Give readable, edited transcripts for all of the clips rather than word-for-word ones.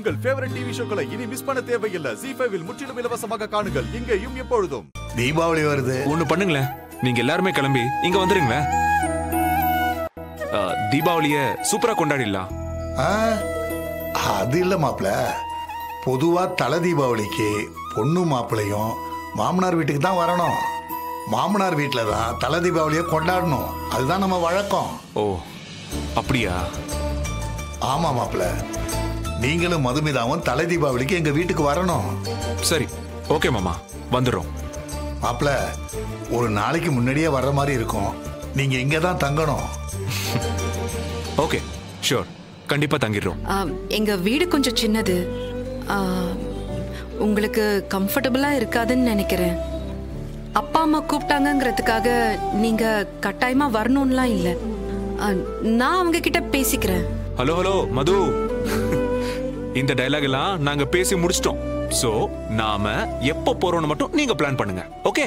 உங்கள் favourite TV ஷோக்களை இனி miss பண்ண தேவையில்லை. Zee5 இல் முற்றிலும் இலவசமாக காணுங்கள். இங்கேயும் எப்பொழுதும். தீபாவளி வருது. ஒண்ணு பண்ணுங்களேன், நீங்க எல்லாருமே கிளம்பி இங்க வந்துருங்களேன். தீபாவளிய சூப்பரா கொண்டாடிடலாம். அது இல்ல மாப்பிள்ள, பொதுவா தலை தீபாவளிக்கு பொண்ணு மாப்பிள்ளையும் மாமனார் வீட்டுக்கு தான் வரணும். மாமனார் வீட்டுல தான் தலை தீபாவளியை கொண்டாடணும். அதுதான் நம்ம வழக்கம். ஓ அப்படியா? ஆமா மாப்பிள்ள, நீங்களும் மதுமிதாவும் தலை தீபாவளிக்கு எங்க வீட்டுக்கு வரணும். சரி, ஓகே மாமா, வந்துடுறோம். மாப்பிள்ள, ஒரு நாளைக்கு முன்னாடியே வர்ற மாதிரி இருக்கும். நீங்க இங்க தான் தங்கணும். ஓகே, ஷூர், கண்டிப்பா தங்கிடுறோம். எங்க வீடு கொஞ்சம் சின்னது, உங்களுக்கு கம்ஃபர்டபுளா இருக்காதுன்னு நினைக்கிறேன். அப்பா அம்மா கூப்பிட்டாங்கிறதுக்காக நீங்க கட்டாயமா வரணும்லாம் இல்லை. நான் அவங்க கிட்ட பேசிக்கிறேன். ஹலோ ஹலோ மது, இந்த டயலாக் எல்லாம் நாங்க பேசி முடிச்சிட்டோம். சோ நாம எப்ப போறோம்னு மட்டும் நீங்க பிளான் பண்ணுங்க. ஓகே?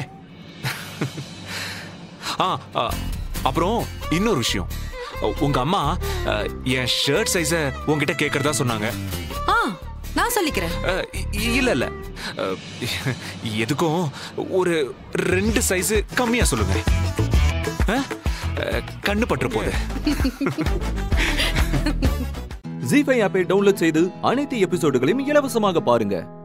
அப்புறம் இன்னொரு விஷயம், உங்க அம்மா என் ஷர்ட் சைஸ உங்ககிட்ட கேக்குறதா சொன்னாங்க. நான் சொல்லிக்கிறேன். இல்ல இல்ல, எதுக்கும் ஒரு 2 சைஸ் கம்மியா சொல்லுங்க. கண்ணு பற்ற போகுது. Zee5 ஆப்பை டவுன்லோட் செய்து அனைத்து எபிசோடுகளையும் இலவசமாக பாருங்க.